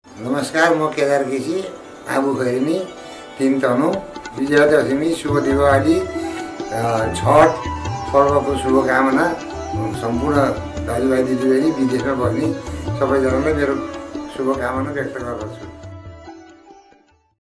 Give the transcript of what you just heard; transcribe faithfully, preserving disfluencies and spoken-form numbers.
नमस्कार, म केदार केसी, आबु खैरेनी, तीन तनु, विजयादशमी, शुभ दिवाली, छठ पर्वको शुभकामना सम्पूर्ण दाजुभाइ दिदीबहिनी विदेशमा बस्ने सबैजनालाई मेरो शुभकामना व्यक्त गर्दछु।